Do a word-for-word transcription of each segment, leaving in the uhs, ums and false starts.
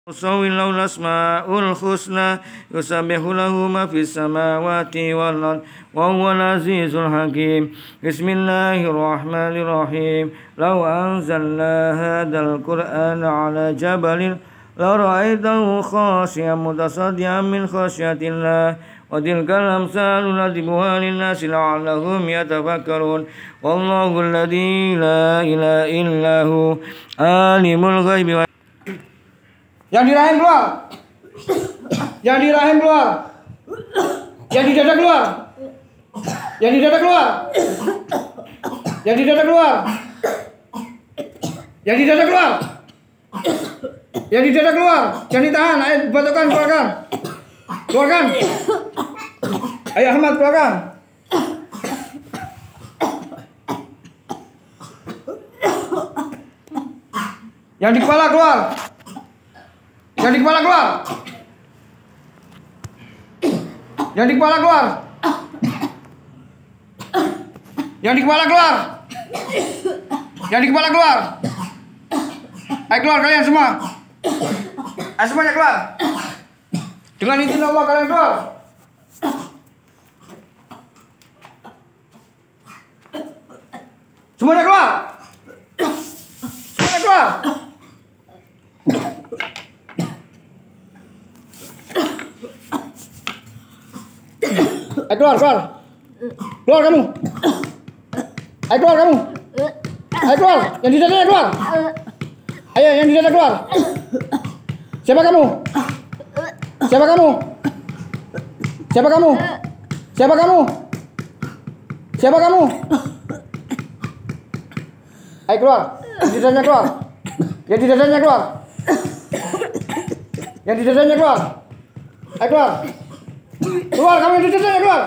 يسوي له الأسماء الحسنى يسبح له ما في السماوات والأرض وهو العزيز الحكيم. بسم الله الرحمن الرحيم. لو أنزلنا هذا القرآن على جبل لرأيته خاشعا متصدعا من خشية الله وتلك الأمثال نضربها للناس لعلهم يتفكرون. والله الذي لا إله إلا هو عالم الغيب. Yang di rahim keluar. Yang di rahim keluar. Yang di dada keluar. Yang di dada keluar. Yang di dada keluar. Yang di dada keluar. Yang di dada keluar. Jangan ditahan. Ayo batokan, keluarkan. Keluarkan. Ayo Ahmad, keluarkan. Yang di kepala keluar. Yang di kepala keluar. Yang di kepala keluar. Yang di kepala keluar. Yang di kepala keluar. Ayo keluar kalian semua. Ayo semuanya keluar. Dengan izin Allah kalian keluar. Semuanya keluar. Semuanya keluar. Ayo keluar, keluar. Keluar kamu. Ayo keluar kamu. Ayo keluar. Yang di dadanya keluar. Ayo yang di dada keluar. Siapa kamu? Siapa kamu? Siapa kamu? Siapa kamu? Siapa kamu? Ayo keluar. Yang di dadanya keluar. Yang di dadanya keluar. Yang di dadanya keluar. Ayo keluar. Keluar kamu yang di dadanya keluar.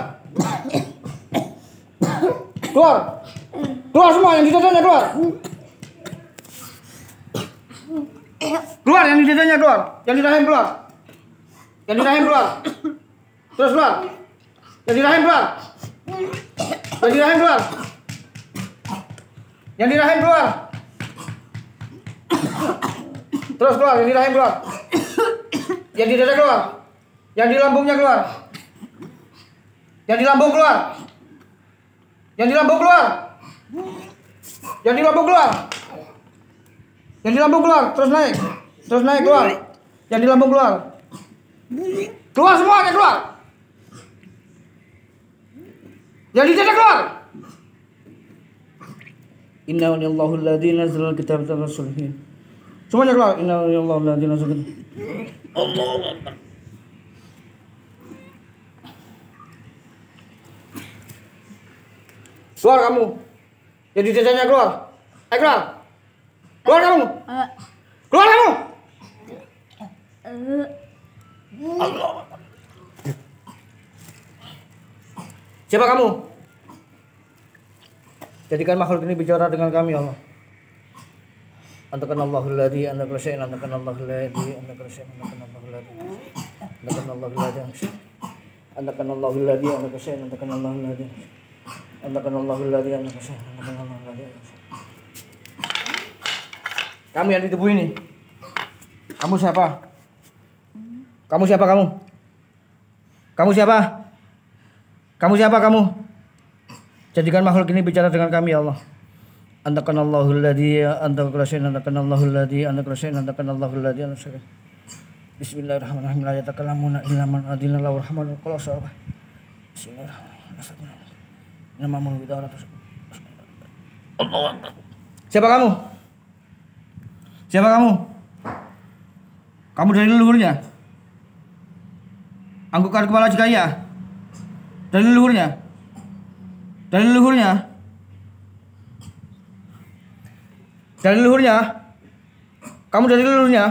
Keluar. Keluar semua yang di dadanya keluar. Keluar yang di dadanya keluar. Yang di rahim keluar. Yang di rahim keluar. Terus keluar. Yang di rahim keluar. Yang di rahim keluar. Yang di rahim keluar. Terus keluar yang di rahim keluar. Yang di dada keluar. Yang di lambungnya keluar. Yang di lambung keluar. Yang di lambung keluar. Yang di lambung keluar. Yang di lambung keluar. Terus naik. Terus naik keluar. Yang di lambung keluar. Keluar semuanya keluar. Yang di dada keluar. Inna waliyallahu alladzi nazzala al-kitaba ala rasulihi. Semuanya keluar. Inna waliyallahu alladzi nazzala al-kitaba. Allahu Akbar. Keluar kamu. Jadi dadanya keluar. Ayo keluar. Keluar kamu. Keluar kamu. Allah. Siapa kamu? Jadikan makhluk ini bicara dengan kami, Allah. Antakan Allahul ladzi antakal syai'an antakan Allahul ladzi antakal syai'an antakan Allahul ladzi antakan Allahul ladzi antakan Allahul ladzi antakal syai'an antakan Allahul ladzi antakan Allahul ladzi antakal syai'an antakan Allahul ladzi. Kamu yang di tubuh ini. Kamu siapa? Kamu siapa kamu? Kamu siapa? Kamu siapa kamu? Jadikan makhluk ini bicara dengan kami, ya Allah. Antakan Allahul ladzi antakal syai'an antakan Allahul ladzi antakal syai'an antakan Allahul ladzi. Bismillahirrahmanirrahim. La yatakallamuna illa man adina lahu rahmanul qulasa. Bismillahirrahmanirrahim. Namamu bidara. Allah. Siapa kamu? Siapa kamu? Kamu dari leluhurnya? Anggukan kepala jika iya. Dari leluhurnya? Dari leluhurnya? Dari leluhurnya? Kamu dari leluhurnya?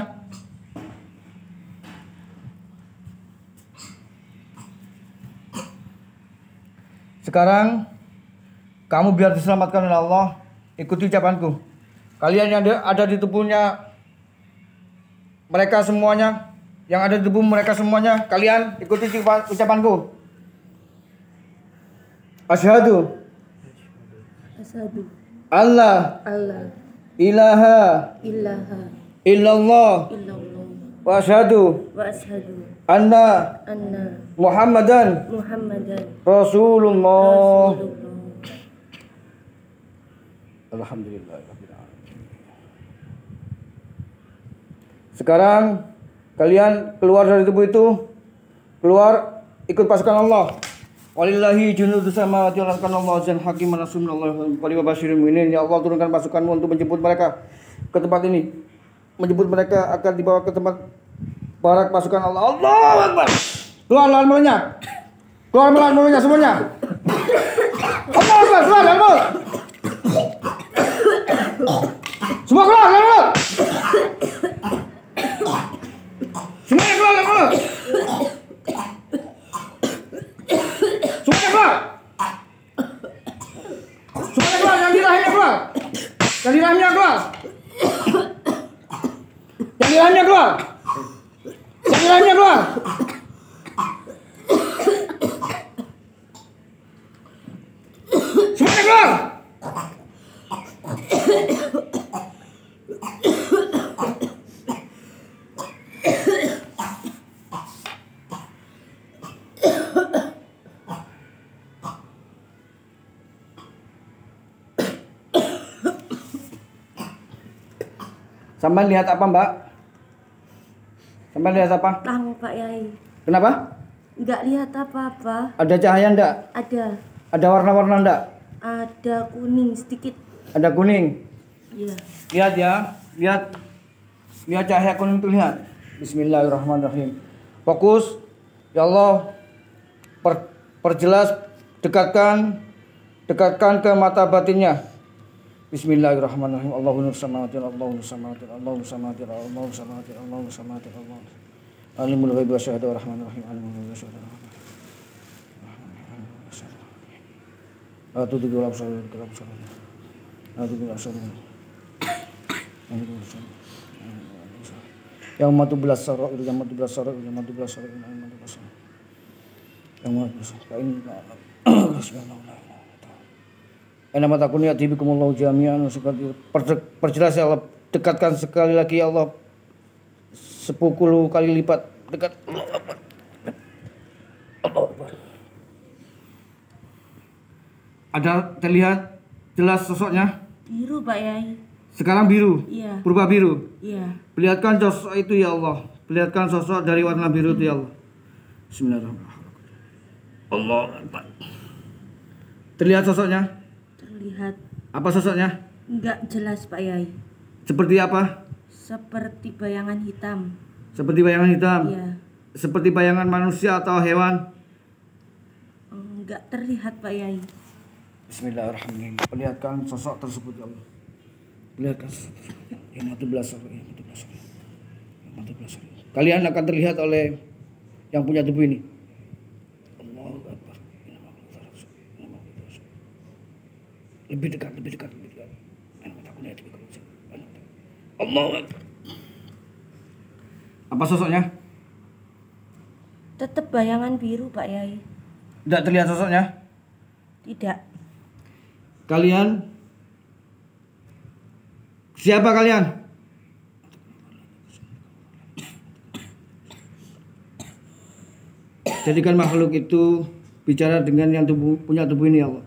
Sekarang kamu biar diselamatkan oleh Allah. Ikuti ucapanku. Kalian yang ada di tubuhnya mereka semuanya, yang ada di tubuh mereka semuanya, kalian ikuti ucapanku. Asyhadu Asyhadu Allah Allah ilaha ilaha illallah illallah wa asyhadu wa asyhadu anna anna Muhammadan Muhammadan Rasulullah. Rasulullah. Alhamdulillah. Sekarang kalian keluar dari tubuh itu, keluar ikut pasukan Allah. Walillahi junudus samawati wal ardi Allah azan hakiman rasulullah wa basyirin mu'minin. Ya Allah, turunkan pasukanmu untuk menjemput mereka ke tempat ini. Menjemput mereka akan dibawa ke tempat barak pasukan Allah. Allahu Akbar. Keluar lawan mulutnya. Keluar lawan mulutnya semuanya. Allahu Akbar, keluar lawan mulut. Semua keluar lawan mulut. Semuanya keluar lawan mulut. Semuanya keluar. Semuanya keluar, yang di rahimnya keluar. Yang di rahimnya keluar. Yang di rahimnya keluar. Yang di rahimnya keluar. Semuanya keluar. Sampai lihat apa, Mbak? Sampai lihat apa? Tahu Pak Yai. Kenapa? Enggak lihat apa-apa. Ada cahaya enggak? Ada. Ada warna-warna enggak? Ada kuning sedikit. Ada kuning. Iya. Lihat ya, lihat. Lihat cahaya kuning itu, lihat. Bismillahirrahmanirrahim. Fokus. Ya Allah, per, perjelas, dekatkan, dekatkan ke mata batinnya. Bismillahirrahmanirrahim. Allahu nur samawati wal Allahu nur samawati wal Allahu nur samawati wal Allahu nur samawati wal Allahu nur samawati wal Allahu Alimul ghaibi wasyahadati rahmanir rahim. Alimul ghaibi wasyahadati. Atu tu dalam salat dalam salat. Atu dalam salat. Yang matu belas sarok itu yang matu belas sarok yang matu belas sarok yang matu belas sarok. Yang matu belas sarok. Ini subhanallah. Ana matakun ya tibikumullahu jami'an perjelas ya Allah, dekatkan sekali lagi ya Allah sepuluh kali lipat dekat. Allah Akbar. Ada terlihat jelas sosoknya? Biru Pak Yai. Sekarang biru. Iya. Berubah biru. Iya. Perlihatkan sosok itu ya Allah. Perlihatkan sosok dari warna biru itu ya Allah. Bismillahirrahmanirrahim. Allah Akbar. Terlihat sosoknya? Terlihat. Apa sosoknya? Enggak jelas Pak Yai. Seperti apa? Seperti bayangan hitam. Seperti bayangan hitam? Iya. Seperti bayangan manusia atau hewan? Enggak terlihat Pak Yai. Bismillahirrahmanirrahim. Perlihatkan sosok tersebut ya Allah. Perlihatkan sosok tersebut. Yang mati belas sarok, yang mati belas sarok. Yang mati belas sarok. Kalian akan terlihat oleh yang punya tubuh ini. Allahu Akbar. Lebih dekat, lebih dekat, lebih dekat. Allahu Akbar. Apa sosoknya? Tetap bayangan biru Pak Yai. Tidak terlihat sosoknya? Tidak. Kalian? Siapa kalian? Jadikan makhluk itu bicara dengan yang tubuh, punya tubuh ini ya Allah.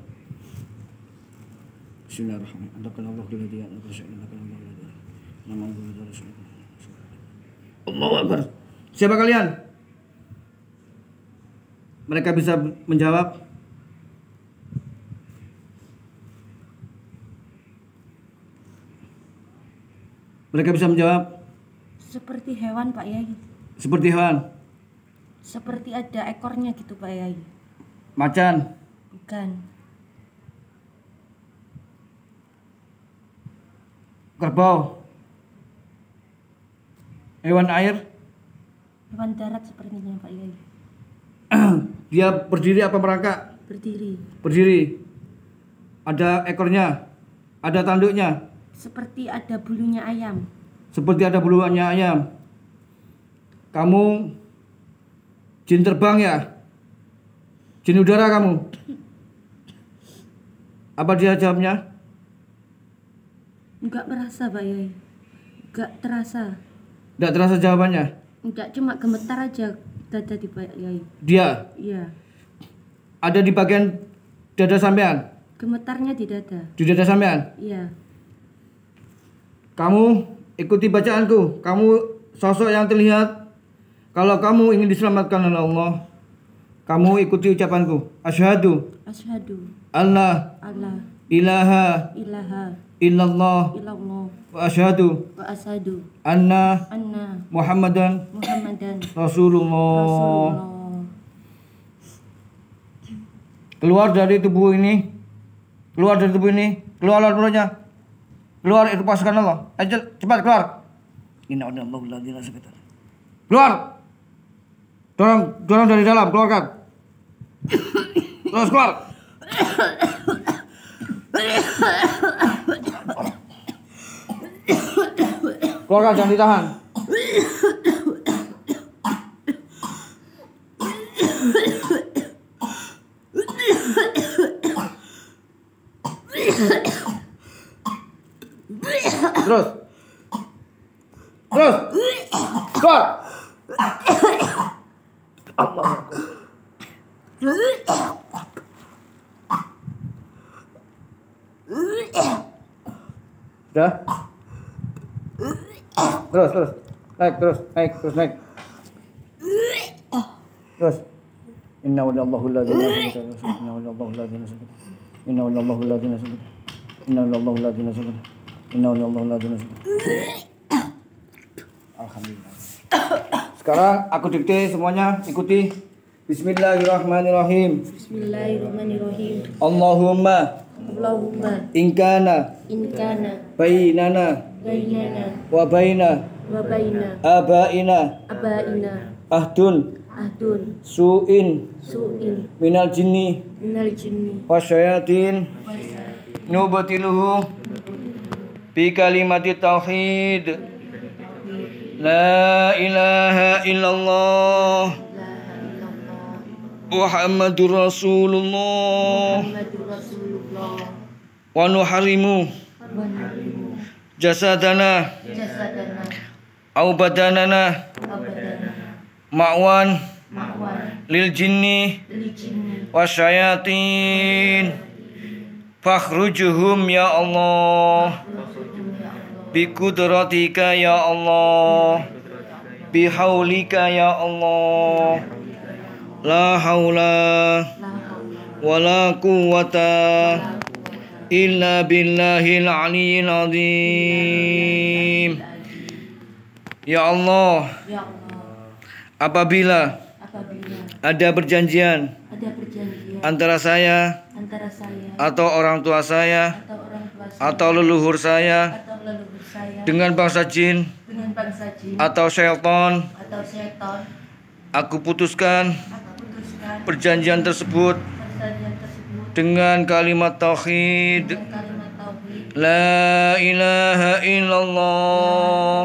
Bismillahirrahmanirrahim. Allahu Akbar. Siapa kalian? Mereka bisa menjawab. Mereka bisa menjawab. Seperti hewan Pak Yai. Seperti hewan. Seperti ada ekornya gitu Pak Yai. Macan. Bukan. Kerbau. Hewan air. Hewan darat sepertinya Pak Yai. Dia berdiri apa merangkak? Berdiri. Berdiri. Ada ekornya. Ada tanduknya. Seperti ada bulunya ayam. Seperti ada bulunya ayam. Kamu jin terbang ya? Jin udara kamu? Apa dia jawabnya? Enggak merasa Pak Yai. Enggak terasa. Tidak terasa jawabannya. Enggak, cuma gemetar aja dada di Pak Yai. Dia Iya. ada di bagian dada sampean. Gemetarnya di dada. Di dada sampean. Iya. Kamu ikuti bacaanku. Kamu sosok yang terlihat. Kalau kamu ingin diselamatkan oleh Allah, kamu ikuti ucapanku. Asyhadu Asyhadu Allah alla ilaha ilaha illallah illallah wa asyhadu wa asyhadu anna anna Muhammadan Muhammadan Rasulullah. Rasulullah. Keluar dari tubuh ini. Keluar dari tubuh ini. Keluar lewat mulutnya. Keluar, itu pasukan Allah. Ayo cepat keluar. Inna Allahu la ilaha illa. Keluar. Dorong, dorong dari dalam, keluarkan. Terus keluar. Keluarkan, jangan ditahan. Terus. Terus. Keluar. Allah. Sudah? Terus, terus. Naik, terus, naik, terus, naik. Terus. Inna wallahu la ilaha illa huwa. Inna wallahu la ilaha illa huwa. Inna wallahu la ilaha illa huwa. Inna wallahu la ilaha illa huwa. Inna wallahu la ilaha illa huwa. Alhamdulillah. Sekarang aku dikte semuanya, ikuti. Bismillahirrahmanirrahim. Bismillahirrahmanirrahim. Allahumma Allahumma inkana inkana bainana bainana wa baina wa baina abaina abaina ahdun ahdun su'in su'in minal jinni minal jinni wasyayatin nubatiluhu bi kalimati tauhid la ilaha illallah Muhammadur Rasulullah Muhammadur Rasulullah wa nuharimu wa narimu jasadana jasadana au badanana abadana ma'wan ma'wan lil jinni lil jinni wasyayatin fakhrujuhum ya Allah bi kudratika ya Allah bi haulika ya Allah la haula wala quwwata illa billahil aliyyil azim. Ya Allah, ya Allah, apabila apabila ada perjanjian ada perjanjian antara saya antara saya atau orang tua saya atau orang tua saya atau leluhur saya atau leluhur saya dengan bangsa jin dengan bangsa jin atau syaitan, atau setan, aku putuskan aku putuskan perjanjian tersebut perjanjian tersebut dengan kalimat tauhid dengan kalimat tauhid la ilaha illallah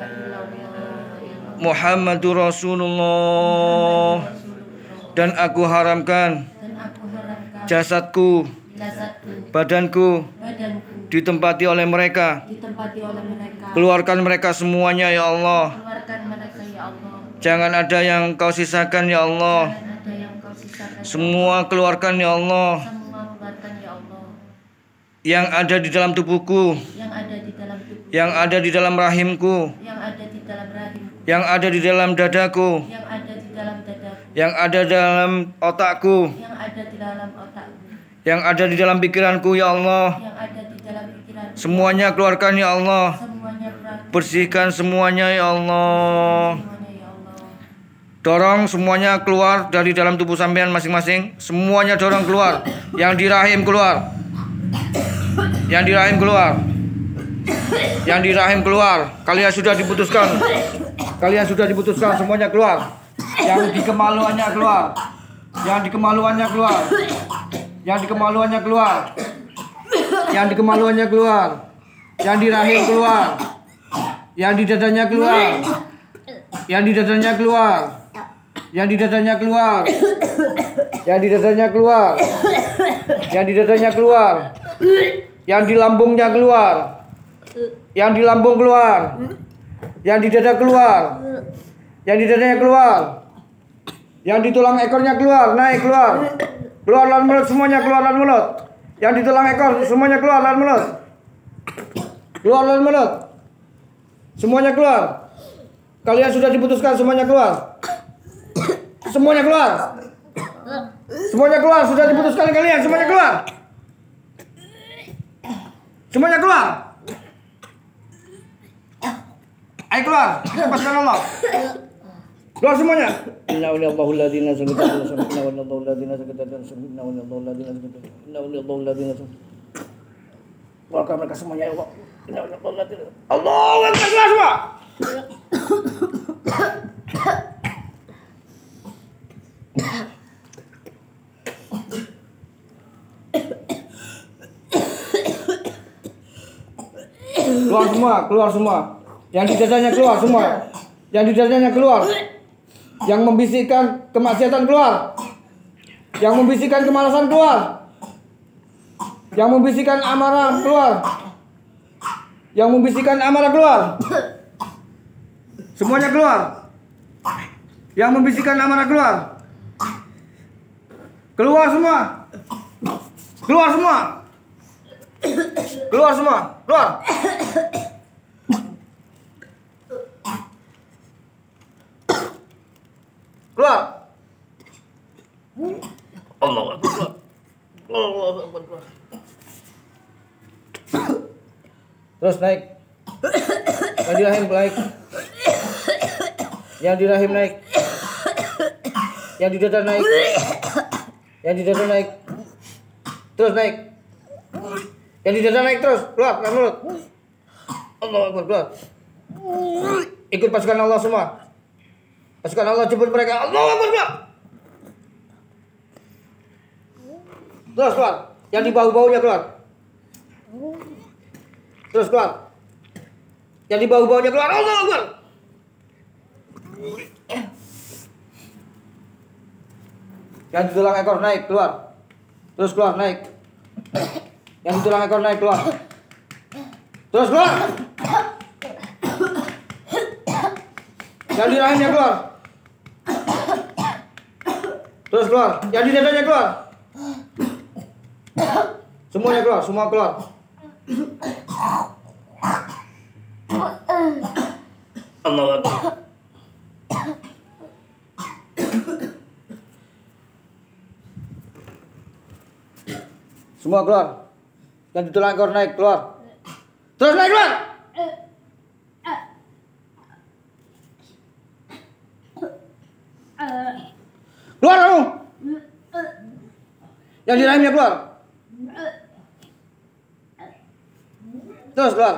Muhammadur Rasulullah, dan aku haramkan dan aku haramkan jasadku, jasadku, badanku badanku ditempati oleh mereka. ditempati oleh mereka. Keluarkan mereka semuanya ya Allah. Keluarkan mereka ya Allah. Jangan ada yang kau sisakan ya Allah. Jangan ada yang kau sisakan. ya Semua keluarkan ya Allah. Allah. Semua keluarkan ya Allah. Yang ada di dalam tubuhku, Yang ada di dalam tubuh. yang ada di dalam rahimku, Yang ada di dalam rahimku. yang ada di dalam dadaku, Yang ada di dalam dadaku. yang ada dalam otakku, Yang ada di dalam otakku. yang ada di dalam pikiranku ya Allah. Yang ada di dalam pikiranku. Semuanya keluarkan ya Allah. Semuanya keluarkan. Bersihkan semuanya ya Allah. Semuanya ya Allah. Dorong semuanya keluar dari dalam tubuh sampean masing-masing. Semuanya dorong keluar. Yang di rahim keluar. Yang di rahim keluar. Yang di rahim keluar. Kalian sudah diputuskan. Kalian sudah diputuskan semuanya keluar. Yang di kemaluannya keluar. Yang di kemaluannya keluar. Yang di kemaluannya keluar. Yang di kemaluannya keluar. Yang di rahim keluar. Yang di dadanya keluar. Yang di dadanya keluar. Yang di dadanya keluar. Yang di dadanya keluar. Yang di dadanya keluar. Yang di lambungnya keluar. Yang di lambung keluar. Yang di dada keluar. Yang di dadanya keluar. Yang di tulang ekornya keluar, naik keluar. Keluar lawan mulut semuanya, keluar lawan mulut. Yang di tulang ekor semuanya keluar lawan mulut. Keluar lawan mulut. Semuanya keluar. Kalian sudah diputuskan, semuanya keluar. Semuanya keluar. Semuanya keluar, sudah diputuskan kalian, semuanya keluar. Semuanya keluar. Ayo keluar, lepaskan Allah. Keluar semuanya. Inna waliyallahu alladhina sakatatu inna waliyallahu alladhina sakatatu inna waliyallahu alladhina sakatatu inna waliyallahu alladhina sakatatu. Keluarkan mereka semuanya ya Allah. Inna waliyallahu alladhina. Allahu akbar, keluar semua. Keluar semua, keluar semua. Yang di dadanya keluar semua. Yang di dadanya keluar. Yang membisikkan kemaksiatan keluar. Yang membisikkan kemalasan keluar. Yang membisikkan amarah keluar. Yang membisikkan amarah keluar. Semuanya keluar. Yang membisikkan amarah keluar. Keluar semua. Keluar semua. Keluar semua. Keluar. Keluar. Allah Akbar. Allah Akbar. Terus naik. Yang di rahim naik. Yang di rahim naik. Yang di dada naik. Yang di dada naik. Terus naik. Yang di dada naik terus. Keluar, keluar mulut. Allah Akbar, keluar. Ikut pasukan Allah semua. Pasukan Allah jemput mereka. Allah Akbar, keluar. Terus keluar. Yang di bahu-bahunya keluar. Terus keluar. Yang di bahu-bahunya keluar. Allah Akbar. Yang di tulang ekor naik, keluar. Terus keluar, naik. Yang di tulang ekor naik, keluar. Terus keluar. Yang di rahimnya keluar. Terus keluar. Yang di dadanya keluar. Semuanya keluar, semua keluar. Allah Akbar. Semua keluar. Yang di tulang ekor naik, keluar. Terus naik, keluar. Keluar kamu. Yang di rahimnya keluar. Terus keluar.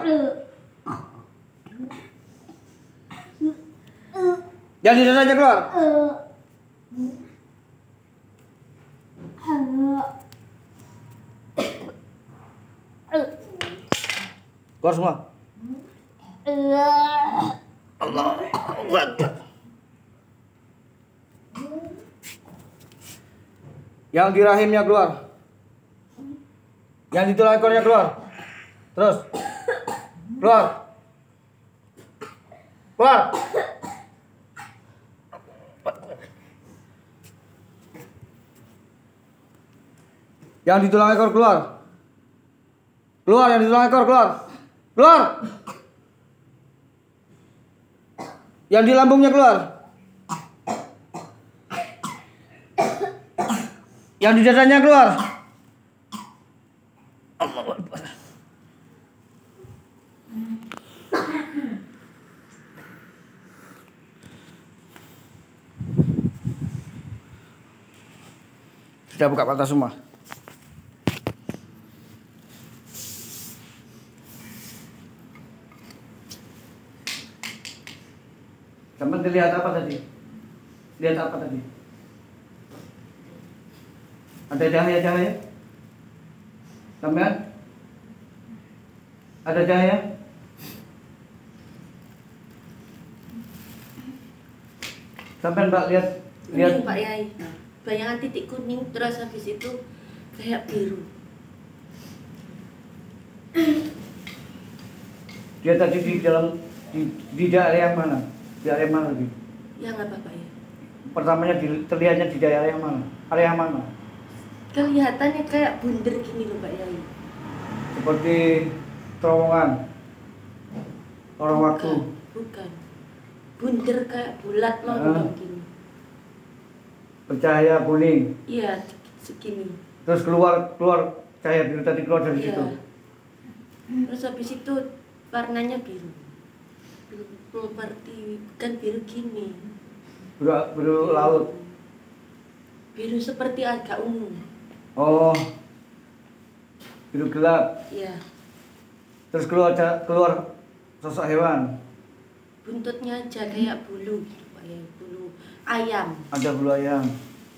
Yang di dadanya keluar. Keluar semua. Allah Akbar. Yang di rahimnya keluar. Yang di tulang ekornya keluar. Terus. Keluar. Keluar. Yang di tulang ekor keluar. Keluar, yang di tulang ekor keluar. Keluar. Yang di lambungnya keluar. Yang di dadanya keluar. Allahu Akbar. Sudah buka mata semua. Kamu lihat apa tadi? Lihat apa tadi? Ada cahaya-cahaya? Sampean? Ada cahaya? Sampean Pak lihat lihat Kuning Pak Yai. Bayangan titik kuning terus habis itu kayak biru. Dia tadi di dalam di, di daerah yang mana? Di area mana lagi? Yang apa Pak Yai? Pertamanya di, terlihatnya di daerah yang mana? Area mana? Kelihatannya kayak bunder gini loh Pak Yai. Seperti terowongan, lorong waktu. Bukan. Bunder kayak bulat loh Ah. gini. Bercahaya kuning. Iya, segini. Terus keluar keluar cahaya biru tadi keluar dari Iya. situ. Terus habis itu warnanya biru. Biru seperti bukan biru gini. Biru, biru laut. Biru seperti agak ungu. Oh. Biru gelap. Iya. Terus keluar ca- keluar sosok hewan. Buntutnya aja kayak bulu gitu Pak Yai, bulu ayam. Ada bulu ayam.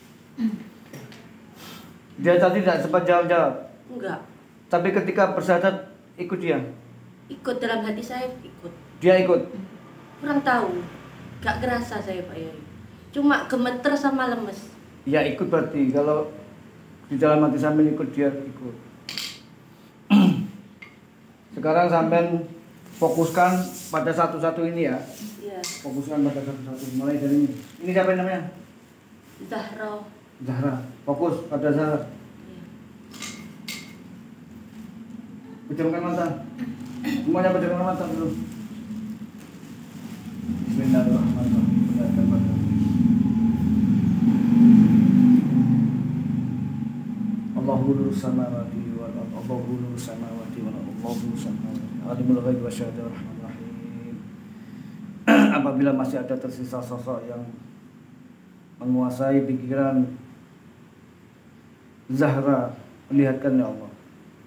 Dia tadi tidak sempat jawab-jawab. Enggak. Tapi ketika bersyahadat ikut dia. Ikut dalam hati saya ikut. Dia ikut. Kurang tahu. Gak kerasa saya Pak Yai. Cuma gemeter sama lemes. Ya ikut berarti kalau di dalam hati sampean ikut dia ikut. Sekarang sampean fokuskan pada satu-satu ini ya. Iya. Fokuskan pada satu-satu. Mulai dari ini. Ini siapa yang namanya? Zahra. Zahra. Fokus pada Zahra. Iya. Pejamkan mata. Semuanya pejamkan mata dulu. Bismillahirrahmanirrahim. Pejamkan mata. Allahu nurus samawati wal ardh. Allahu nurus samawati wal ardh. Allahu nurus samawati. Alimul ghaib wa syahadatir rahmanir rahim. Apabila masih ada tersisa sosok yang menguasai pikiran Zahra, perlihatkan ya Allah.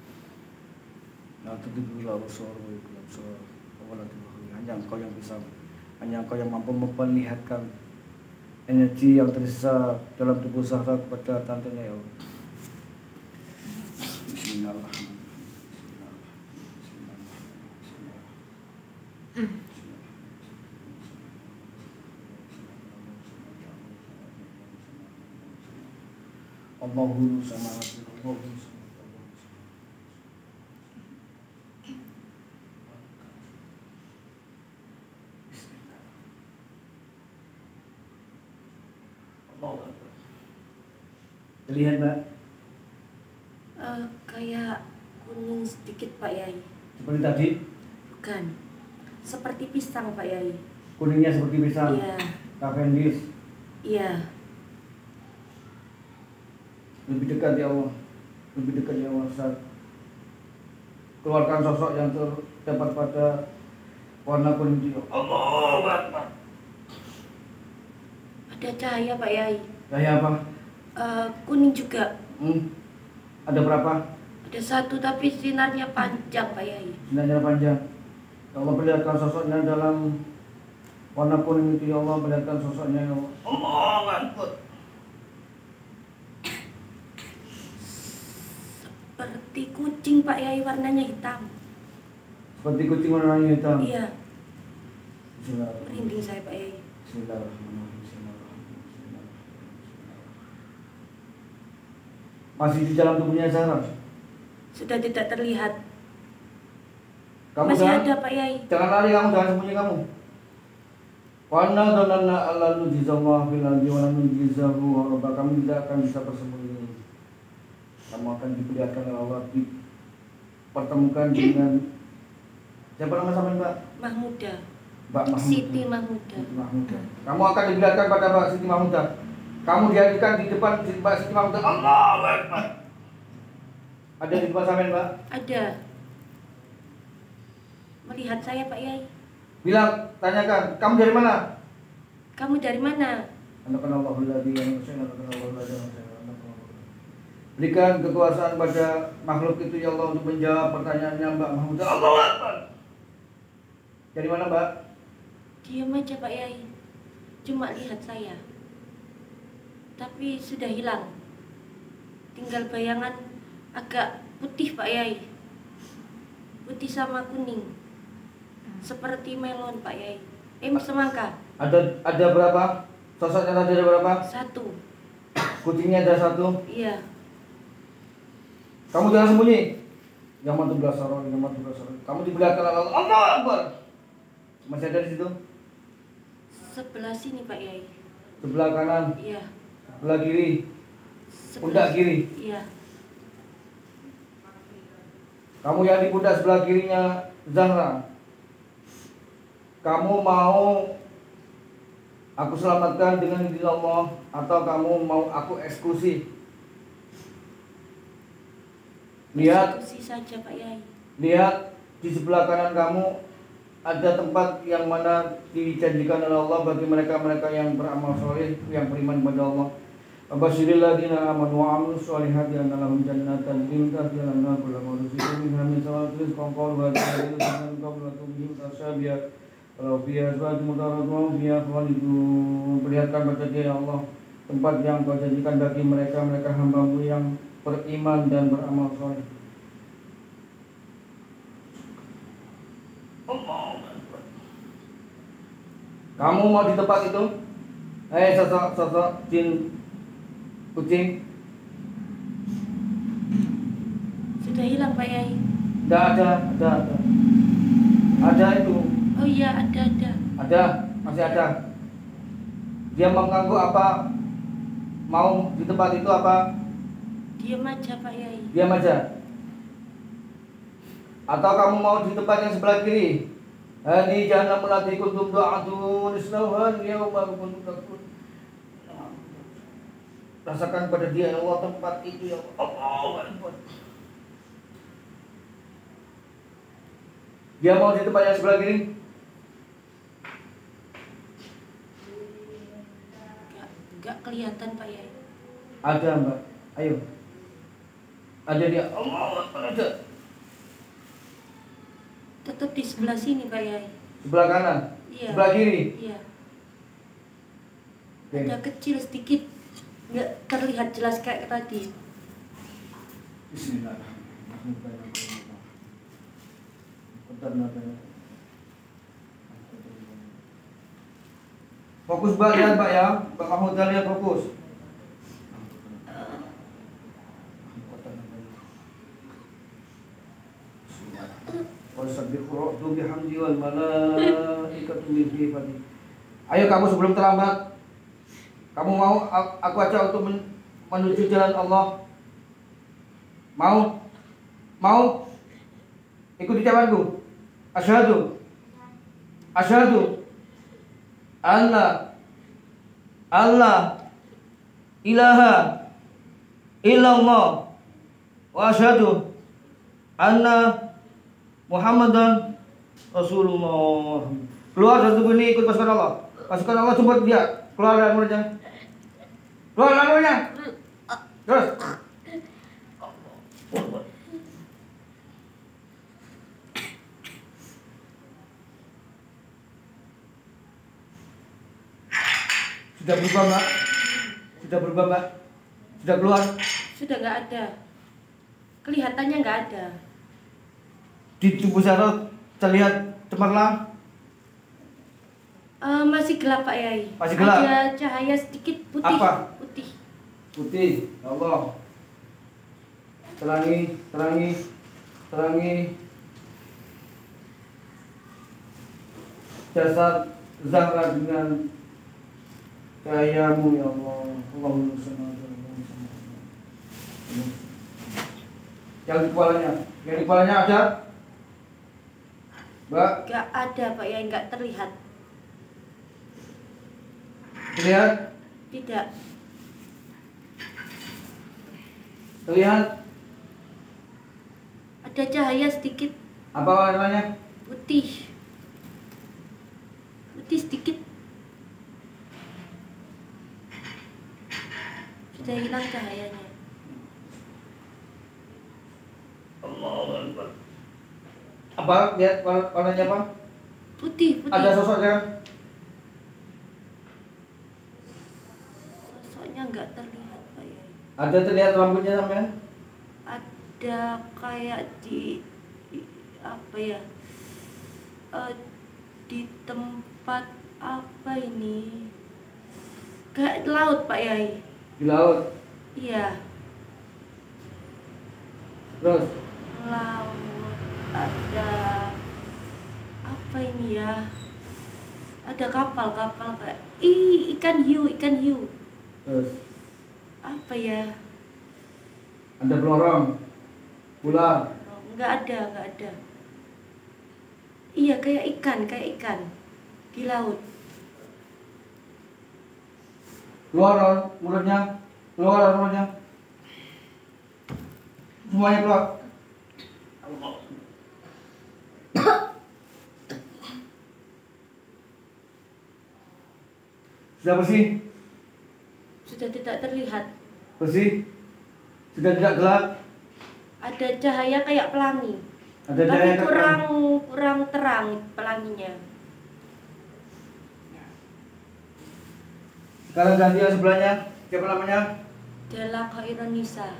La tudrikul absar wa yudrikul absar wa la tudrikul. Hanya Engkau yang bisa, hanya Engkau yang mampu memperlihatkan energi yang tersisa dalam tubuh Zahra kepada tantenya ya Allah. Bismillahirrahmanirrahim. Allahu samawati Allahu Terlihat Mbak? Eh, kayak kuning sedikit Pak Yai. Seperti tadi? Bukan. Seperti pisang Pak Yai. Kuningnya seperti pisang? Iya. Cavendish? Iya. Lebih dekat ya Allah, lebih dekat ya Allah. Saat keluarkan sosok yang terdapat pada warna kuning itu. Allahu Akbar. Ada cahaya Pak Yai. Cahaya apa? Eh, kuning juga. Hmm. Ada berapa? Ada satu tapi sinarnya panjang Pak Yai. Sinarnya panjang. Ya Allah, perlihatkan sosoknya dalam warna kuning itu ya Allah, perlihatkan sosoknya ya Allah. Allahu Akbar. Seperti kucing Pak Yai, warnanya hitam. Seperti kucing warnanya hitam. Iya. Bismillahirrahmanirrahim. Merinding saya Pak Yai. Bismillahirrahmanirrahim. Bismillahirrahmanirrahim. Masih di dalam tubuhnya Zahra? Sudah tidak terlihat. Kamu Masih jangan, ada Pak Yai. jangan lari kamu, jangan sembunyi kamu. Wana donana Allah nujizallahu fil ardi wa la nujizahu wa kamu tidak akan bisa bersembunyi. Kamu akan diperlihatkan oleh Allah, dipertemukan dengan siapa nama sampean Mbak? Mahmuda. Mbak Mahmuda. Siti Mahmuda. Siti Mahmuda. Kamu akan diperlihatkan pada Mbak Siti Mahmuda. Kamu dihadirkan di depan Mbak Siti Mahmuda. Allahu Akbar. Ada di depan sampean Mbak? Ada. Melihat saya Pak Yai. Bilang, tanyakan, kamu dari mana? Kamu dari mana? Anakan Allahul ladzi yang nusyana Allahul ladzi yang nusyana. Berikan kekuasaan pada makhluk itu ya Allah untuk menjawab pertanyaannya Mbak Mahmuda. Allahu Akbar. Dari mana Mbak? Diam aja Pak Yai. Cuma lihat saya. Tapi sudah hilang. Tinggal bayangan agak putih Pak Yai. Putih sama kuning. Seperti melon Pak Yai. Eh semangka. Ada ada berapa? Sosoknya tadi ada berapa? Satu. Kucingnya ada satu. Iya. Kamu jangan sembunyi. Yang matu belasaro, yang matu belasaro. Kamu diperlihatkan oleh Allah. Allahu Akbar. Masih ada di situ? Sebelah sini Pak Yai. Sebelah kanan, Iya. sebelah kiri, Sebelah pundak kiri. Iya. Kamu yang di pundak sebelah kirinya Zahra, kamu mau aku selamatkan dengan izin Allah atau kamu mau aku eksekusi? Lihat, Eksekusi saja Pak Yai. lihat di sebelah kanan kamu ada tempat yang mana dijanjikan oleh Allah bagi mereka-mereka yang beramal soleh, yang beriman pada Allah. Abasyiril ladina amanu wa amilus solihati anna lahum jannatan tahtiha al-anhar kullama ruziqu minha min thamarin rizqan qalu hadhihi rizqun qablatu bihim tasyabiha walau fiha azwajun mutahharatun fiha khalidun. Perlihatkan pada dia ya Allah tempat yang kau janjikan bagi mereka mereka hambamu yang beriman dan beramal soleh. Kamu mau di tempat itu? Eh, sosok sosok jin kucing. Sudah hilang Pak Yai. Tidak ada, ada, ada. Ada itu. Oh iya, ada ada. Ada, masih ada. Dia mengganggu apa? Mau di tempat itu apa? Diam aja Pak Yai. Diam aja. Atau kamu mau di tempat yang sebelah kiri? Hadi jahannam allati kuntum tu'adun islauha al-yawma kuntum takun. Rasakan pada dia ya Allah tempat itu ya Allah. Dia mau di tempat yang sebelah kiri? Gak, gak kelihatan Pak Yai. Ada Mbak, ayo. Ada dia. Allah ada. Tetap di sebelah sini Pak Yai. Sebelah kanan. Iya. Sebelah kiri. Iya. Oke. Ada kecil sedikit, nggak terlihat jelas kayak tadi. Fokus Mbak, lihat Mbak ya. Mbak Mahmud lihat fokus. Ayo kamu sebelum terlambat. Kamu mau aku ajak untuk menuju jalan Allah? Mau? Mau? Ikuti ucapanku. Asyhadu Asyhadu Allah Allah ilaha illallah wa asyhadu anna Muhammadan Rasulullah. Keluar dari tubuh ini, ikut pasukan Allah. Pasukan Allah jemput dia. Keluar dari mulutnya. Keluar dari mulutnya. Terus. Sudah berubah Mbak? Sudah berubah Mbak? Sudah keluar? Sudah nggak ada. Kelihatannya nggak ada. Di tubuh Zahra terlihat cemerlang? Uh, masih gelap Pak Yai. Masih gelap? Ada cahaya sedikit putih. Apa? Putih. Putih, ya Allah. Terangi, terangi, terangi jasad Zahra dengan cahayamu ya Allah. Allahumma shalli ala Muhammad. Yang di kepalanya, yang di kepalanya ada? Mbak? Nggak ada Pak Yai, nggak terlihat. Terlihat? Tidak. Terlihat? Ada cahaya sedikit. Apa warnanya? Putih. Putih sedikit. Sudah hilang cahayanya. Allahu Akbar. Apa? Lihat warnanya apa? Putih, putih. Ada sosoknya? Sosoknya nggak terlihat Pak Yai. Ada terlihat rambutnya sampai? Ada kayak di, di apa ya? Uh, di tempat apa ini? Kayak laut Pak Yai. Di laut. Iya. Terus? Laut. Ada apa ini ya? Ada kapal-kapal kayak ih ikan hiu, ikan hiu. Terus Apa ya? ada pelorong, ular. Oh, nggak ada, nggak ada. Iya kayak ikan, kayak ikan di laut. Keluar mulutnya, keluar mulutnya. Semuanya keluar. Sudah bersih? Sudah tidak terlihat. Bersih? Sudah tidak gelap? Ada cahaya kayak pelangi. Ada Tapi cahaya kurang kurang terang pelanginya. Sekarang ganti yang sebelahnya. Siapa namanya? Della Khaironisa.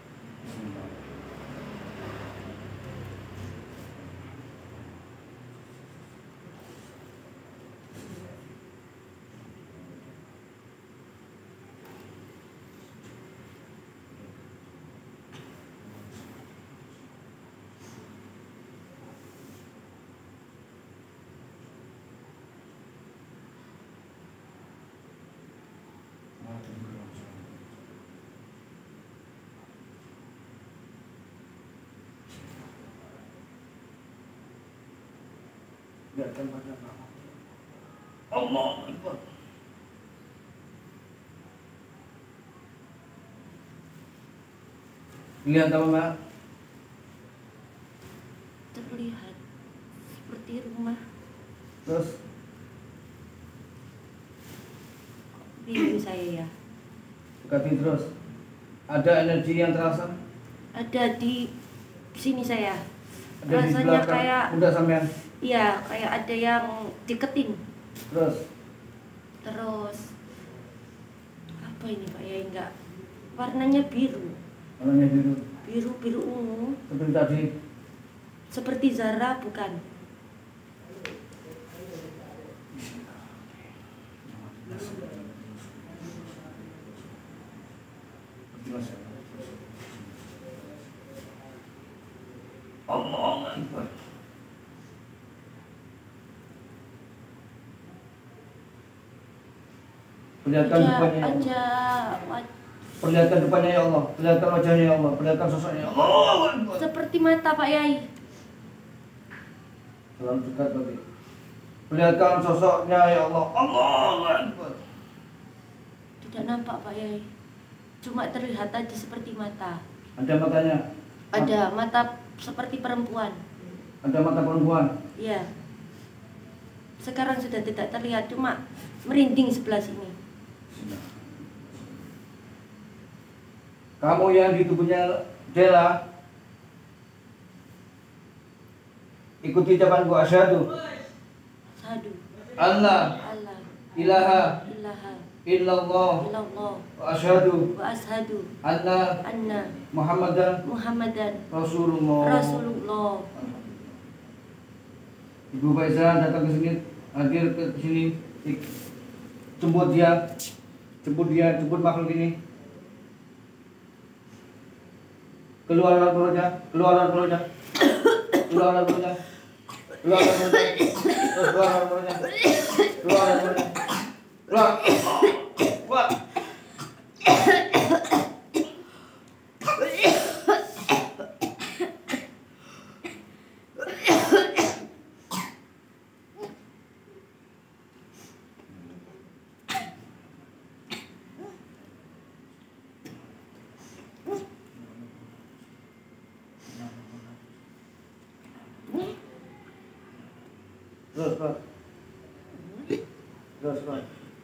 Lihat tempatnya. Allah Akbar. Lihat apa Mbak? Terlihat seperti rumah. Terus Bingung saya ya. dekati terus. Ada energi yang terasa? Ada di sini saya. Ada di Rasanya sebelah kayak udah sampean. iya, kayak ada yang deketin. Terus Terus apa ini Pak ya? Enggak. Warnanya biru. warnanya biru Biru biru ungu. seperti tadi. Seperti Zara bukan? Allah Akbar. Perlihatkan Aja, depannya ya Allah. aja wa- Perlihatkan depannya ya Allah. Perlihatkan wajahnya ya Allah. Perlihatkan sosoknya ya Allah. Allah Akbar. seperti mata Pak Yai. Dalam dekat lagi. Perlihatkan sosoknya ya Allah. Allah Akbar. Tidak nampak Pak Yai. Cuma terlihat aja seperti mata. Ada matanya. Ada mata seperti perempuan. Ada mata perempuan. Iya. Sekarang sudah tidak terlihat, cuma merinding sebelah sini. Kamu yang di tubuhnya Della, ikuti ucapanku asyhadu Sadu. Allah Allah. ilaha Ilaha. illallah Illallah. wa asyhadu Wa ashadu. anna Anna. Muhammadan Muhammadan. Rasulullah. Rasulullah. Ibu Faizah datang ke sini, hadir ke sini, Ik- jemput dia, jemput dia, jemput makhluk ini. Keluar dari mulutnya, keluar dari mulutnya, keluar dari mulutnya, keluar dari mulutnya, terus keluar dari mulutnya, keluar dari mulutnya, keluar, keluar. Terus, Pak. Terus, Pak.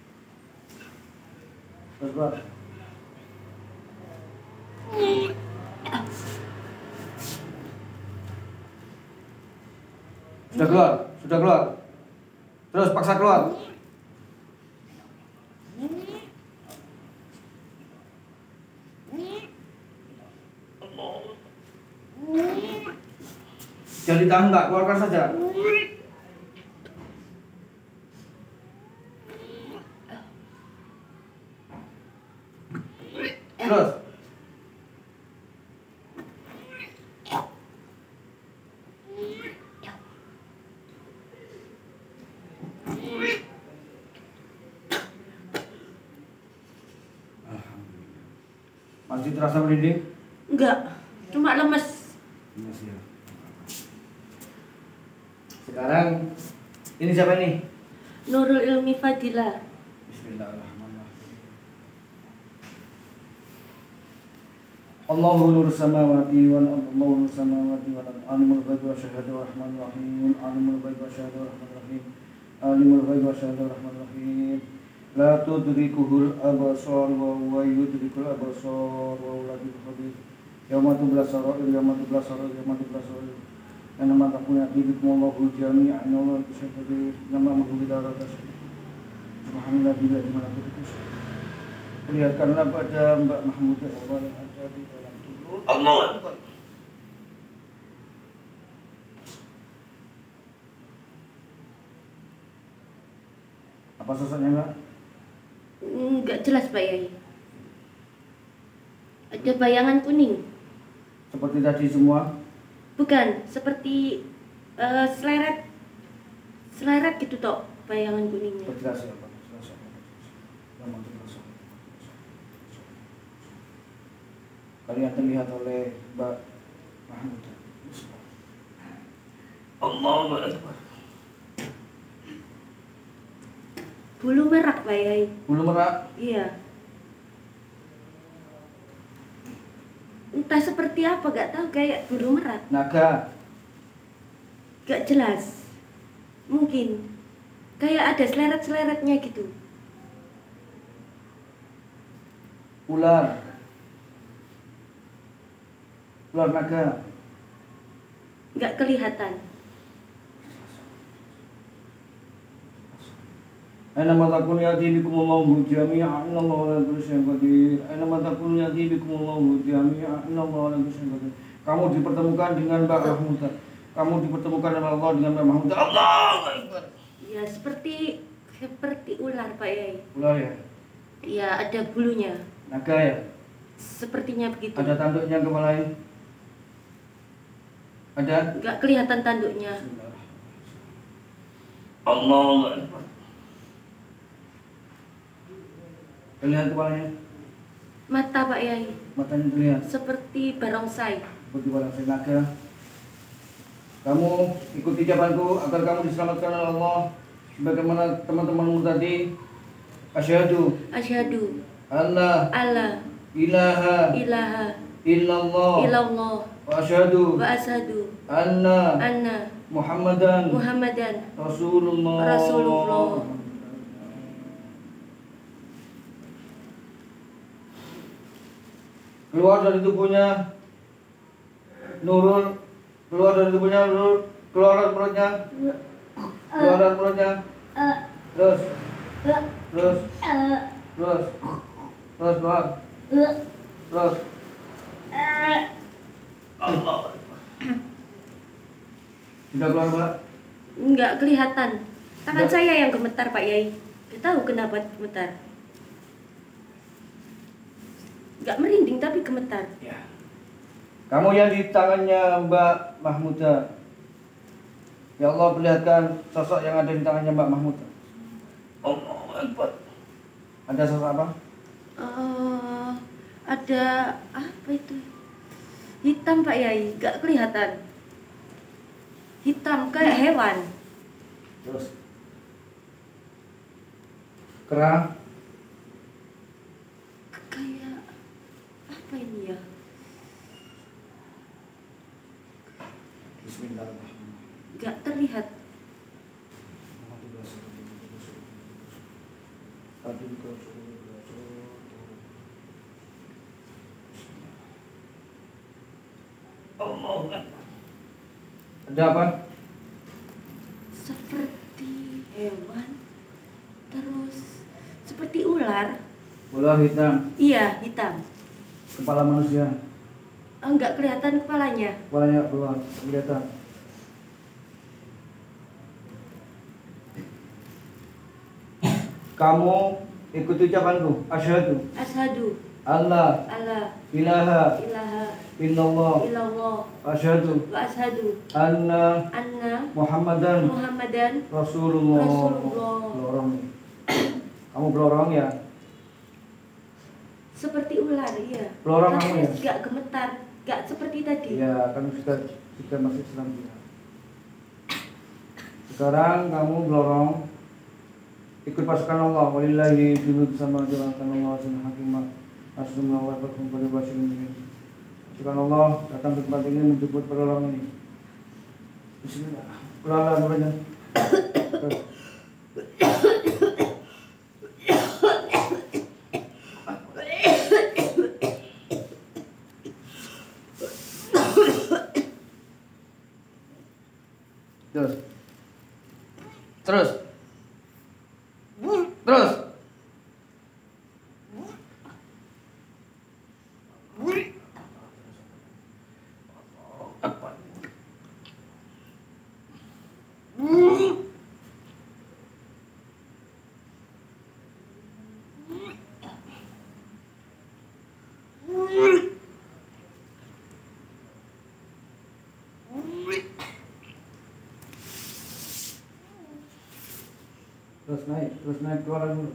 Terus, Pak. Sudah keluar, sudah keluar. Terus paksa keluar. Jangan ditahan, enggak, keluarkan saja. Terus. Masih terasa merinding? Enggak, cuma lemes. Masih ya. Sekarang ini siapa nih? Nurul Ilmi Fadilah. Bismillahirrahmanirrahim. Allahu nur samawati wal ardh, Allahu nur samawati wal ardh, alimul ghaibi wasyahadati rahmanir rahim, alimul ghaibi wasyahadati rahmanir rahim, alimul ghaibi wasyahadati rahmanir rahim. La tudrikuhul absar wa huwa yudrikul absar wa huwa latiful khabir. Yauma tubla sarair, yauma tubla sarair, yauma tubla sarair. Nama takun yatibikum Allahu jami'an wa la tusyriku nama mahmud la tasyrif. Subhanallah bila di mana itu. Lihatkanlah pada Mbak Mahmud Allah yang ada di dalam tubuh. Allah. Apa sosoknya, Mbak? Enggak jelas Pak Yai. Ada bayangan kuning. Seperti tadi semua? Bukan, seperti uh, seleret seleret gitu toh bayangan kuningnya. Jelas ya, Pak. Jelas ya. Yang jelas. Kalian terlihat oleh Mbak Mahmud. Allahu Akbar. Bulu merak Pak Yai. Bulu merak? Iya. Entah seperti apa, gak tahu, kayak bulu merak. Naga? Gak jelas. Mungkin kayak ada seleret-seleretnya gitu. Ular? Ular naga? Gak kelihatan. Aina ma takun yati bikum Allahu jami'an innallaha ala kulli syai'in qadir. Aina ma takun yati bikum Allahu jami'an innallaha ala kulli syai'in qadir. Kamu dipertemukan dengan Mbak Mahmud. Kamu dipertemukan dengan Allah dengan Mbak Mahmud. Allahu Akbar. Ya seperti seperti ular Pak Yai. Ular ya? Ya ada bulunya. Naga ya? Sepertinya begitu. Ada tanduknya kepalanya? Ada? Gak kelihatan tanduknya. Allahu Akbar. Terlihat kepalanya? Mata Pak Yai. Matanya terlihat? Seperti barongsai. Seperti barongsai naga. Kamu ikuti jawabanku agar kamu diselamatkan oleh Allah. Sebagaimana teman-temanmu tadi. Asyhadu. Asyhadu. Allah. Allah. Ilaha. Ilaha. Illallah. Illallah. Wa asyhadu. Wa asyhadu. Anna. Anna. Muhammadan. Muhammadan. Rasulullah. Rasulullah. Keluar dari tubuhnya Nurul, keluar dari tubuhnya Nurul, keluar dari mulutnya, keluar dari mulutnya, terus, terus, terus, terus keluar, terus. Allah. Sudah keluar Mbak? Enggak kelihatan. Tangan Enggak. saya yang gemetar Pak Yai. Gak tahu kenapa gemetar. Gak merinding tapi gemetar. Ya. Kamu yang di tangannya Mbak Mahmuda. Ya Allah, perlihatkan sosok yang ada di tangannya Mbak Mahmuda. Allahu Akbar. Ada sosok apa? Uh, ada apa itu? Hitam Pak Yai, gak kelihatan. Hitam kayak hewan. Terus. Kerang. Kayak apa ini ya? Bismillahirrahmanirrahim. Gak terlihat. Ada apa? Seperti hewan. Terus seperti ular. Ular hitam. Iya, hitam. Kepala manusia. Enggak kelihatan kepalanya. Kepalanya keluar, kelihatan. Kamu ikuti ucapanku. Asyhadu. Asyhadu. Allah. Allah. Ilaha. Ilaha. Illallah. Illallah. Asyhadu. Wa asyhadu. Anna. Anna. Muhammadan. Muhammadan. Rasulullah. Rasulullah. Belorong. Kamu belorong ya? Seperti ular, iya. Pelorong Tapi kamu ya? nggak gemetar, nggak seperti tadi. Iya, kan kita kita masih senang dia. Sekarang kamu belorong ikut pasukan Allah. Walillahi junud sama jalan Allah sun hakimah asnullah wa fakum pada bahasa ini. Pasukan Allah datang ke tempat ini menjemput pelorong ini. Bismillah. Pelorong namanya. Terus. Terus. Terus. Terus naik, terus naik keluar dulu.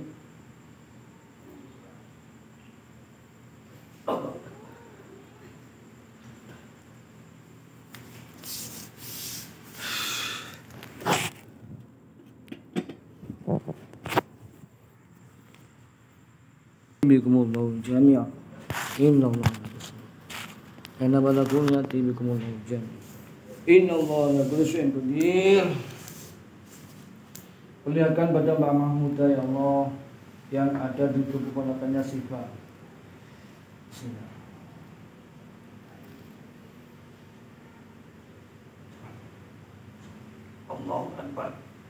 Bikumullahu jami'a. Innallaha Ana balagul yati bikumullahu jami'a. Innallaha ala kulli syai'in qadir. Perlihatkan pada Mbak Mahmuda ya Allah yang ada di tubuh ponakannya Siva. Bismillah. Allahu Akbar.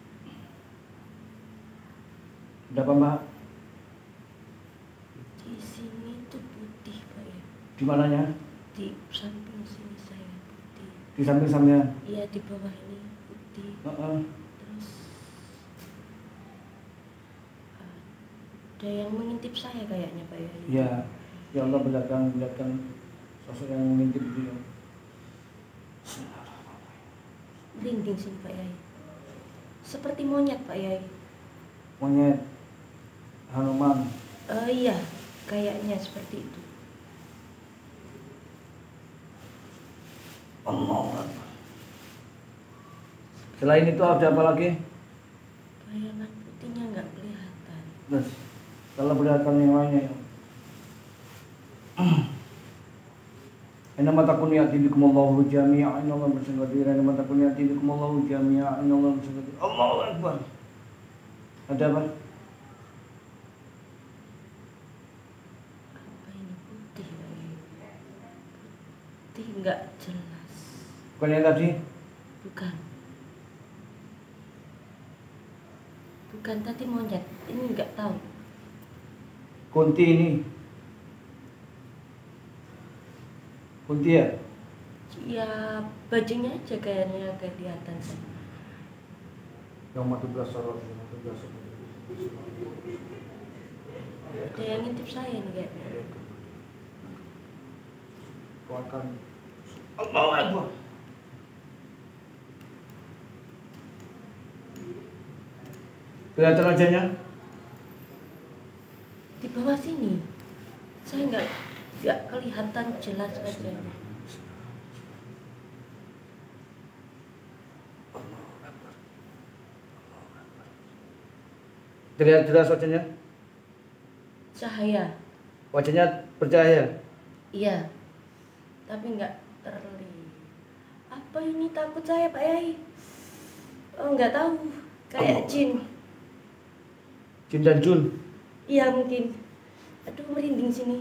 Ada apa Mbak? Di sini tuh putih Pak ya. Di mananya? Di samping sini saya putih. Di samping sampean. Iya di bawah ini putih. Heeh. Terus ada yang mengintip saya kayaknya Pak ya. Ya, ya Allah belakang belakang sosok yang mengintip dia. Dinding sini Pak Yai. Seperti monyet Pak Yai. Monyet Hanuman. Oh iya, kayaknya seperti itu. Allah. Selain itu ada apa lagi? Bayangan putihnya nggak kelihatan. Terus kalau berdasarkan yang lainnya ya. Inama takun yati bikumullahu jami'a. Innallaha bersanggadir. Inama takun yati bikumullahu jami'a. Innallaha bersanggadir. Allahu Akbar. Ada apa? Apa ini putih Pak Yai? Putih nggak jelas. Bukan yang tadi? Bukan. Bukan tadi monyet. Ini nggak tahu. Kunti ini. Kunti ya? Ya bajunya aja kayaknya kelihatan. Yang mati belas sorot. Ada yang ngintip saya nih kayaknya. Kuatkan. Allahu Akbar. Kelihatan wajahnya? Di bawah sini. Saya nggak nggak kelihatan jelas wajahnya. Terlihat jelas wajahnya? Cahaya. Wajahnya bercahaya? Iya. Tapi nggak terlihat. Apa ini takut saya Pak Yai? Oh nggak tahu. Kayak jin. Jin dan Jun? Iya mungkin. Aduh merinding sini.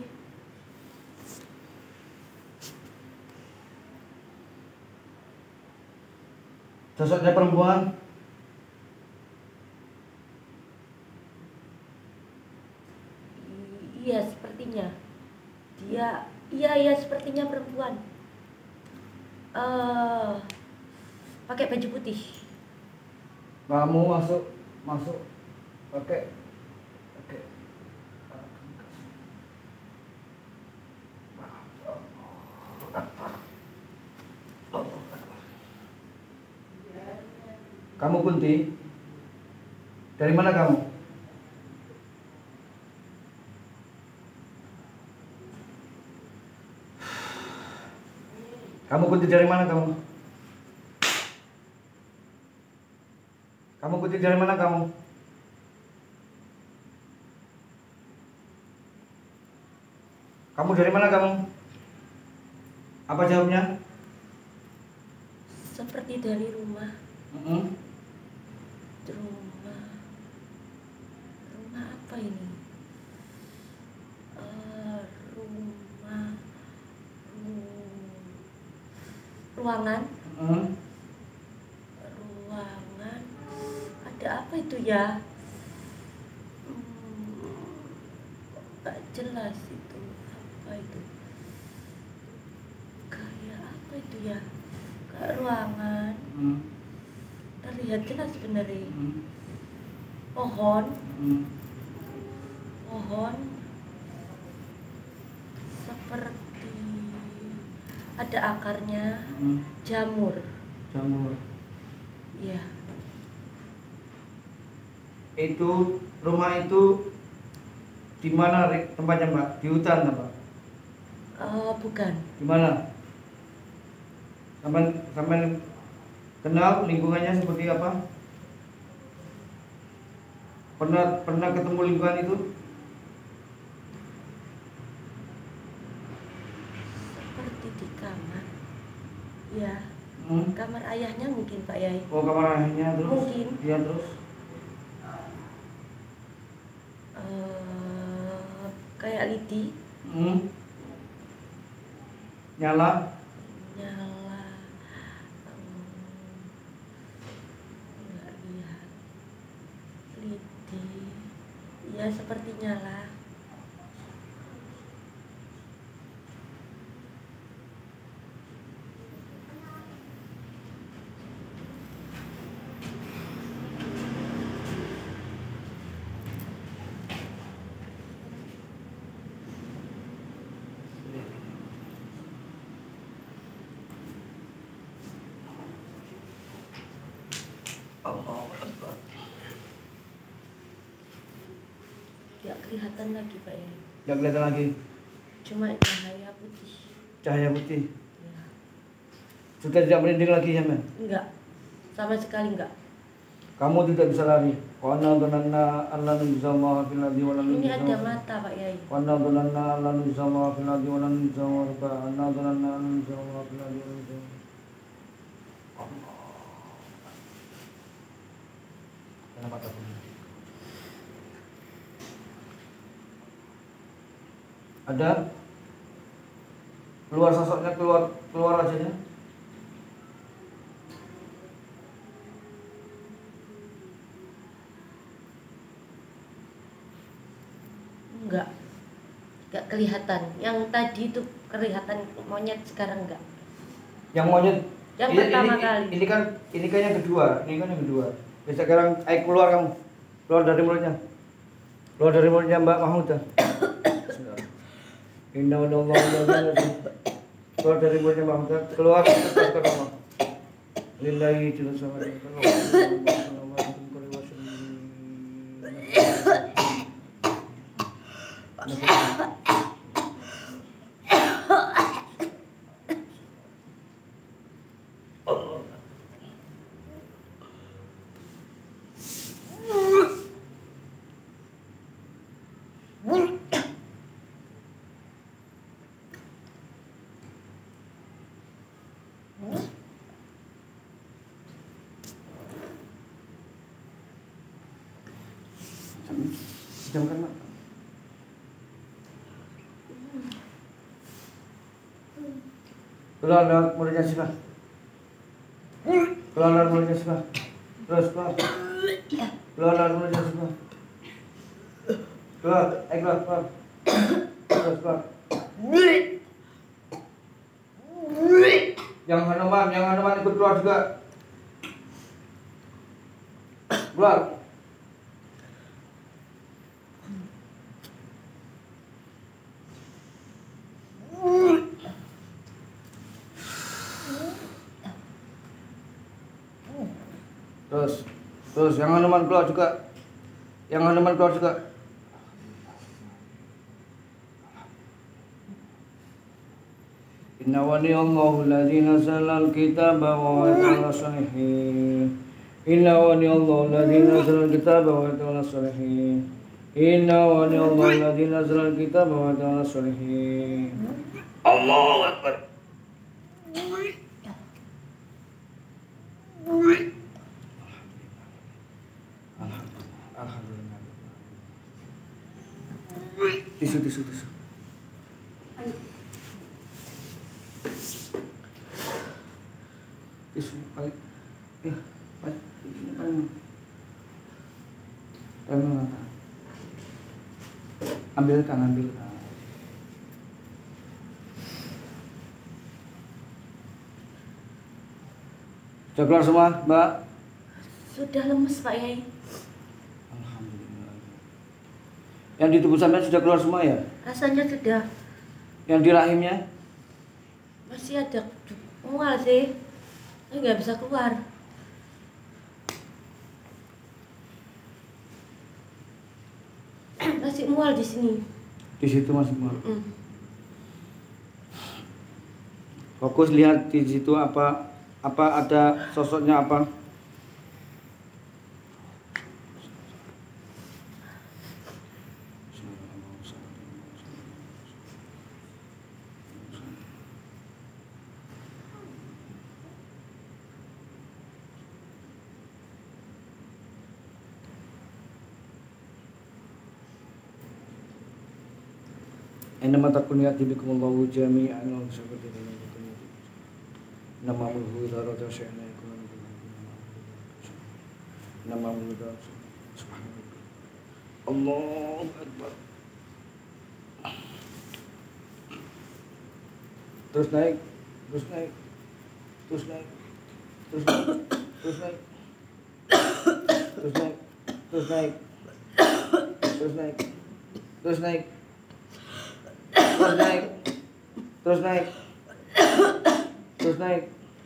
Sosoknya perempuan? I- Iya sepertinya. Dia, iya iya sepertinya perempuan. Eh, pakai baju putih. Kamu masuk masuk pakai pakai Kamu Kunti? Dari mana kamu? Kamu kutip dari mana kamu? Kamu kutip dari mana kamu? Kamu dari mana kamu? Apa jawabnya? Seperti dari rumah. Mm-hmm. Rumah. Rumah apa ini? Uh, rumah. Ru- ruangan. Mm-hmm. Ruangan. Ada apa itu ya? Hmm, gak jelas itu. Apa itu? Kayak apa itu ya? Kayak ruangan. Mm-hmm. Terlihat jelas sebenarnya. Mm-hmm. Pohon. Mm-hmm. Pohon. Seperti ada akarnya. Mm-hmm. Jamur. Jamur. Iya. Itu rumah itu di mana tempatnya Mbak? Di hutan apa? Uh, bukan. Di mana? Sampai sampai kenal lingkungannya seperti apa? Pernah pernah ketemu lingkungan itu? Seperti di kamar. Ya. Hmm? Kamar ayahnya mungkin Pak Yai. Oh, kamar ayahnya terus? Mungkin. Iya terus. Uh, kayak lidi. Hmm? Nyala? Nyala. Um, enggak lihat. Lidi. Ya seperti nyala. Allahu Akbar. Tidak kelihatan lagi Pak Yai. Nggak kelihatan lagi. Cuma cahaya putih. Cahaya putih. Ya. Sudah tidak merinding lagi ya, Men? Enggak. Sama sekali enggak. Kamu tidak bisa lari. Wana donanna Allah nuzama fil ardi wa lan Ini ada mata Pak Yai. Wana donanna Allah nuzama fil ardi wa lan nuzama Wana donanna Allah nuzama fil ardi wa lan nuzama. Kenapa tak? Ada? Keluar sosoknya, keluar keluar wajahnya. Enggak. Enggak kelihatan. Yang tadi itu kelihatan monyet, sekarang enggak. Yang monyet Yang ini, pertama ini, kali. Ini kan ini kan yang kedua, ini kan yang kedua. Ya, sekarang ayo keluar kamu. Keluar dari mulutnya. Keluar dari mulutnya Mbak Mahmudah. Inna Allah keluar dari mulutnya Mbak Mahmudah. Keluar terus ke rumah. Lillahi jalla sama. Jamkan Mak. Keluar lewat mulutnya Sifah. Keluar lewat mulutnya Sifah. Terus keluar. Keluar lewat mulutnya Sifah. Keluar, eh keluar, keluar. Terus keluar. Yang Hanuman, yang Hanuman ikut keluar juga. Keluar. Terus, terus yang Hanuman keluar juga. Yang Hanuman keluar juga. Inna waliyallahu alladzi nazzala al-kitaba wa huwa yatawalla shalihin. Inna waliyallahu alladzi nazzala al-kitaba wa huwa yatawalla shalihin. Inna waliyallahu alladzi nazzala al-kitaba wa huwa yatawalla shalihin. Allahu akbar. Alhamdulillah. Tisu, tisu, tisu. Tisu, balik. Ya, balik. Ini paling. Paling apa? Ambil kan, ambil. Sudah keluar semua, Mbak? Sudah lemes Pak Yai. Alhamdulillah. Yang di tubuh sampean sudah keluar semua ya? Rasanya sudah. Yang di rahimnya? Masih ada mual sih. Saya nggak bisa keluar. Masih mual di sini. Di situ masih mual. Mm. Fokus lihat di situ apa apa ada sosoknya apa? Innama takun ya'ti bikumullahu jami'an wa seperti ini. Nama mulhu idza rada syai'an yakun nama mulhu idza subhanallah. Allahu akbar. Terus naik, terus naik, terus naik, terus naik, terus naik, terus naik, terus naik, terus naik, terus naik. Terus naik, terus naik, terus naik.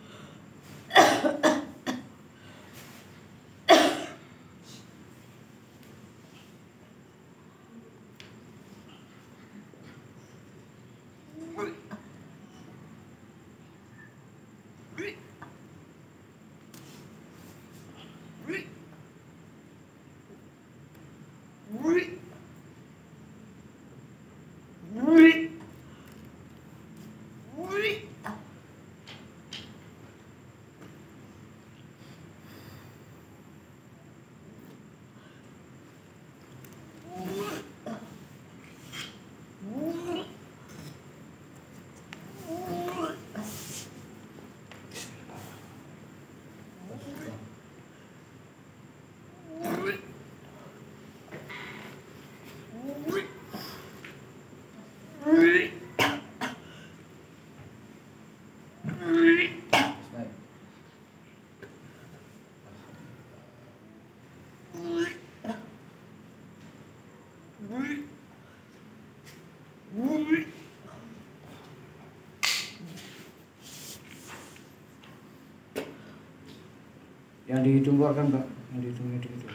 Yang di hidung keluarkan, Mbak. Yang di hidung, hidung, hidung.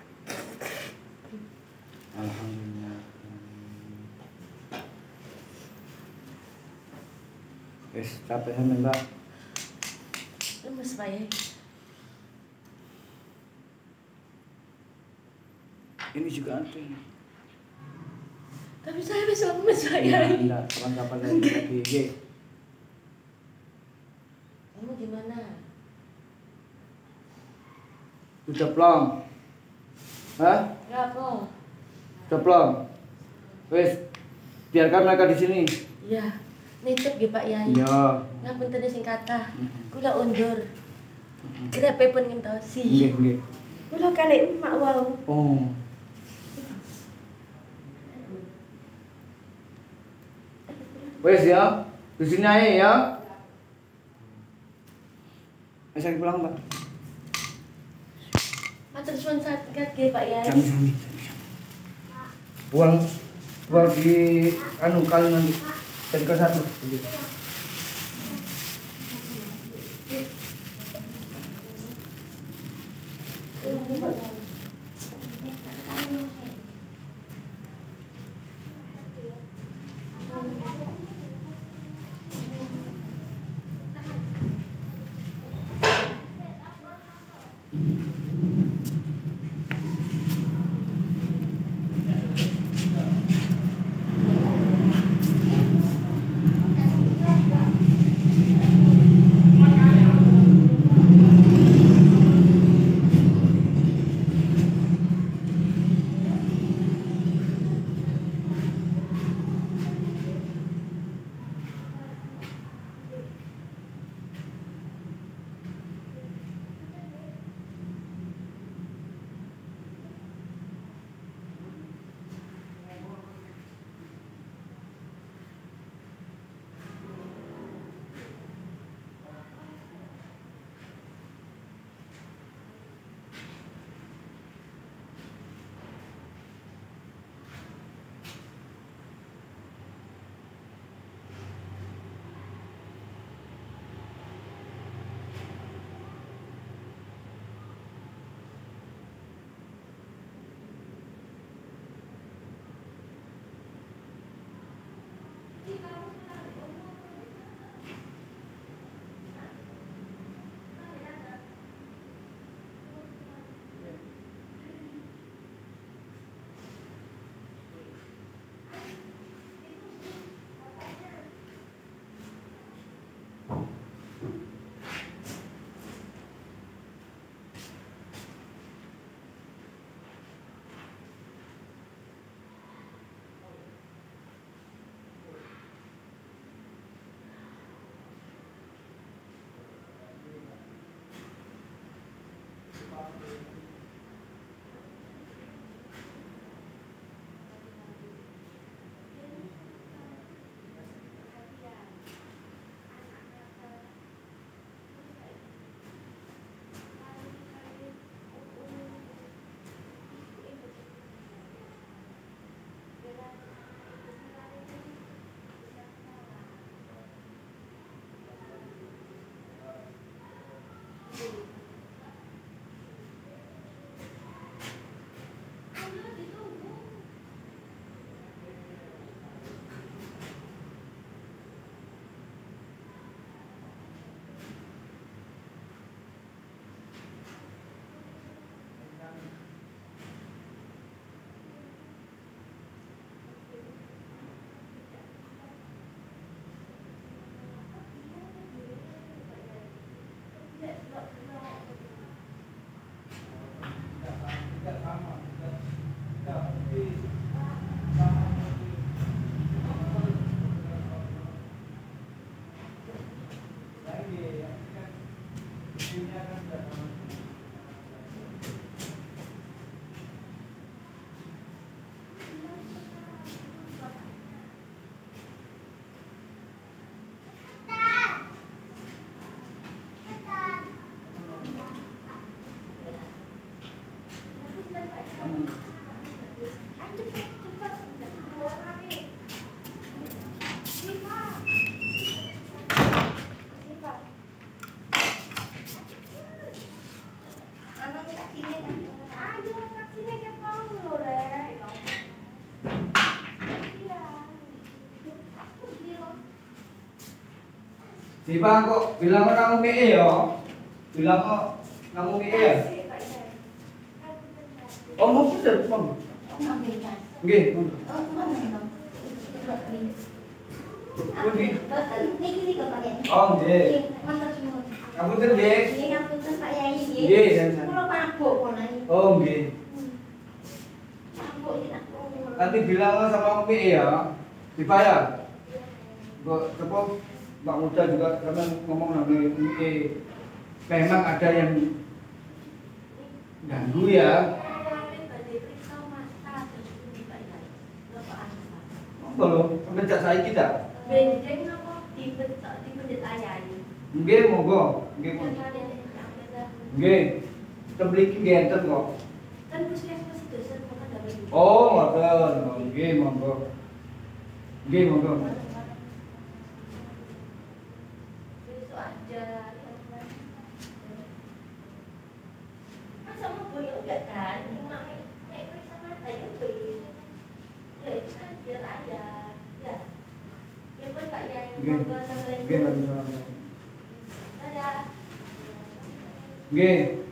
Alhamdulillah. Wes, capek hamil, Mbak. Lemes Pak Yai. Ini juga ada. Tapi saya masih lemes Pak Ya, Yai. enggak, kapan-kapan lagi lagi. Ye. Kamu gimana? Sudah plong. Hah? Enggak kok. Sudah plong. Wes, biarkan mereka di sini. Iya. Nitip nggih Pak Yai. Iya. Ngapunten sing kathah. Kula undur. Grepe pun ngentosi. Nggih, nggih. Kula kalih emak wau. Oh. Wes ya, di sini aja ya. Saya pulang, Mbak. Matur suwun sanget nggih Pak Yai. Sami sami. Buang buang di anu kali nanti. Jadi ke satu. Si Bang kok bilang nang umi e ya. Bilang kok nang umi e ya. Oh, mau bener, Bang. Nggih. Pundi? Oh, nggih. Ngapunten nggih. Nggih, oh, nggih. Nanti bilang sama umi e ya. Dibayar. Kok apa Mbak Muda juga karena ngomong namanya umi memang ada yang ganggu ya. Belum, ngejak saya kita. Benjeng apa dibetok dibedet ayai. Nggih, monggo. Nggih, monggo. Nggih. Tembliki nggih enten kok. Kan puskesmas dosen kok ada begitu. Oh, ngoten. Nggih, monggo. Nggih, monggo. Besok aja. Masa mau boleh enggak kan? Cuma eh periksa mata ya boleh. Ya itu kan biar aja. Ya. Ya pun Pak Yai. Nggih. Monggo sampai. Nggih, monggo. Dadah. Nggih.